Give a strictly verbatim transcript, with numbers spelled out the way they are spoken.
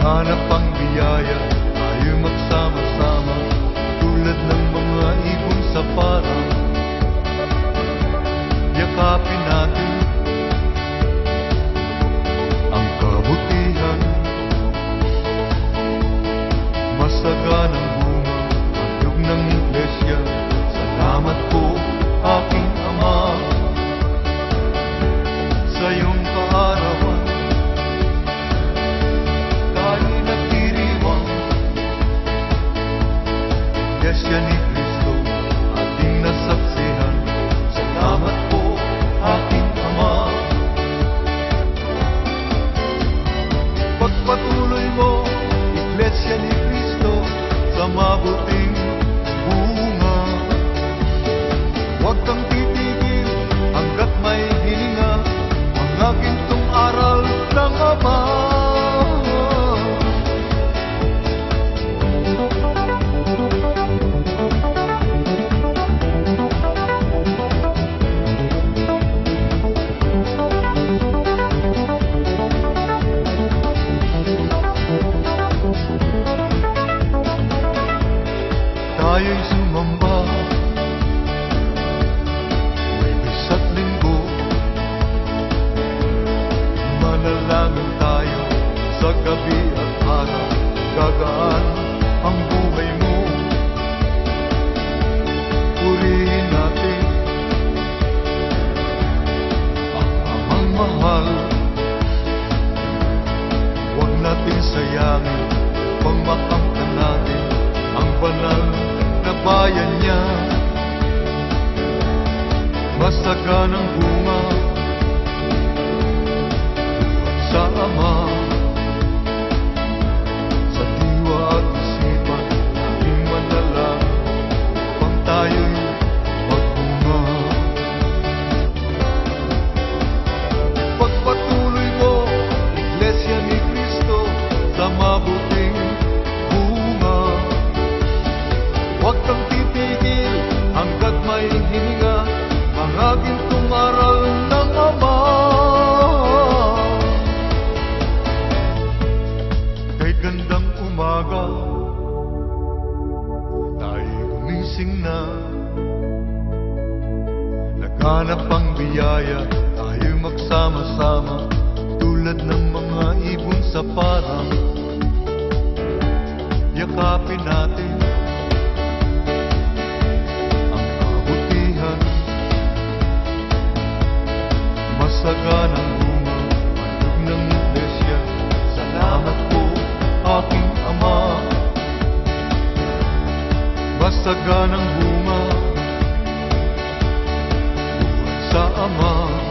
Hanap ang biyaya, tayo magsama-sama, tulad ng mga ibon sa parang. Yakapin natin ang kabutihan, masaganang bunga, handog ng iglesia. Salamat po, aking Ama, sa iyong kaarawan. Iglesia ni Cristo, ating nasaksihan. Salamat po, aking Ama. Pagpatuloy mo, Iglesia ni Cristo, sa mabuting bunga. Huwag kang titigil hanggat may hininga, mga gintong aral ng Ama. Tayo'y sumamba, Huwebes at Linggo, manalangin tayo sa gabi at araw. Gagaan ang buhay mo, purihin natin ang Amang mahal. Huwag natin sayangin, pangmakamtan natin ang banal na bayan niya. Masaganang bunga sa Ama, sa diwa at isipan ating manalangin upang tayo'y magbunga. Pagpatuloy mo, Iglesia ni Cristo, sa mabuting bunga. Huwag kang titigil hanggat may hininga, mga gintong aral ng Ama. Kay gandang umaga, tayo gumising na. Naghanap ang biyaya, tayo magsama-sama, tulad ng mga ibon sa parang. Yakapin natin masaganang bunga, handog ng iglesia. Salamat po, aking Ama. Masaganang bunga, buhat sa Ama.